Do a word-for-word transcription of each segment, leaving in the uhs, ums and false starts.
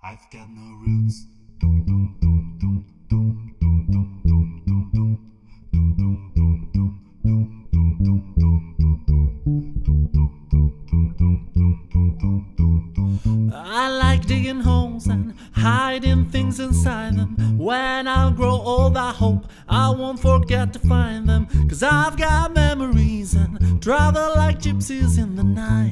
I've got no roots. Dum dum dum dum dum dum dum dum dum dum. Dum dum dum dum dum dum dum dum dum dum dum dum dum dum dum. I like digging holes and hiding things inside them. When I'll grow old, I hope I won't forget to find them. Cause I've got memories and travel like gypsies in the night.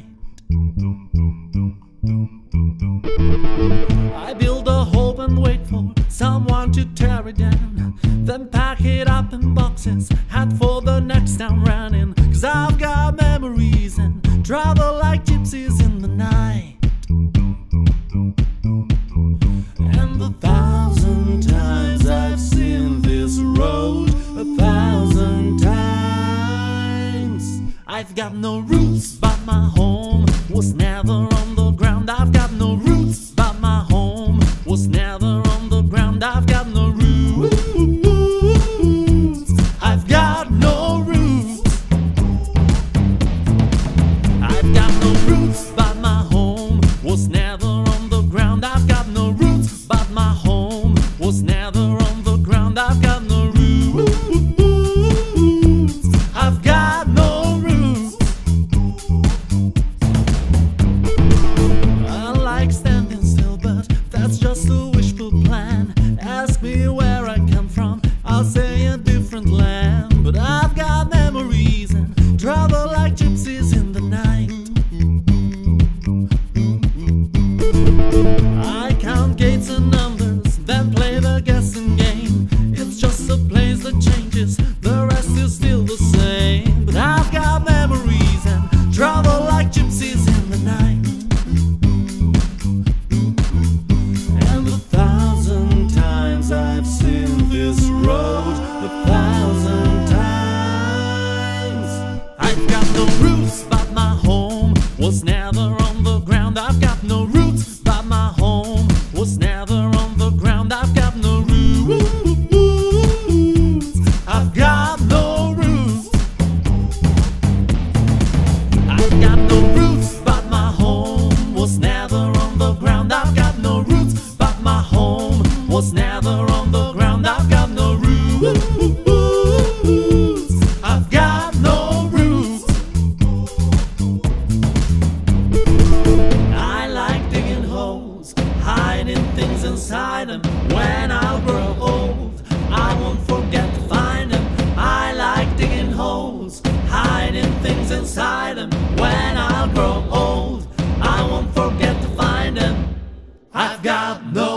I build a hope and wait for someone to tear it down, then pack it up in boxes, head for the next town running. Cause I've got memories and travel like gypsies in the night. And a thousand times I've seen this road, a thousand times. I've got no roots, but my home was never on the ground. I've got no roots, but my home was never on the ground. I've got no roots. I've got no roots. I've got no roots, but my home was never on the ground. I've got no roots, but my home was never on the ground. I've got no roots. I've got no roots. I like standing still, but that's just a wishful plan. Ask me where I come from, I'll say a different land. But I've got memories and travel like gypsies in the night. I count gates and numbers, then play the guessing game. It's just a place that changes, the rest is still the same. But I've got memories and travel like gypsies in the night. And a thousand times I've seen this road, a thousand times. I've got no roots, but my home was never on the ground. I've got no roots, but my home was never on the ground. I've got no roots. I've got no roots. I've got no roots, but my home was never on the ground. I've got no roots, but my home was never on the ground. I've got no roots. I've got no roots. I like digging holes, hiding things inside them. When I'll grow old, I won't forget to find them. I like digging holes, hiding things inside them. When I'll grow old, I won't forget to find them. I've got no